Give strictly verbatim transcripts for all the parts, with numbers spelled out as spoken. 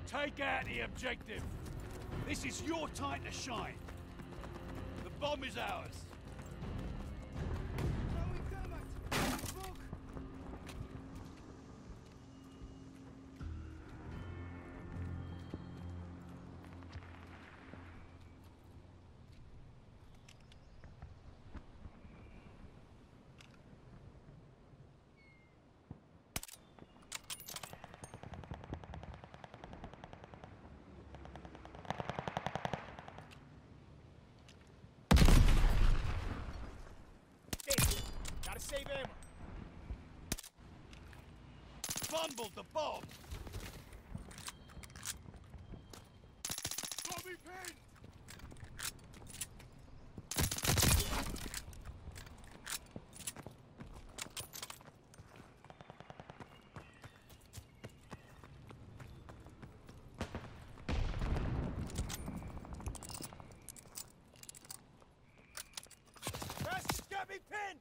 Take out the objective. This is your time to shine. The bomb is ours. Gotta save ammo. Fumbled the bomb. Got me pinned. Bastards got me pinned.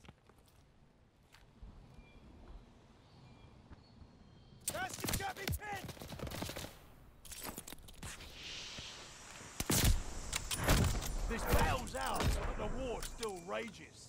Bastards got me pinned! This battle's ours, but the war still rages.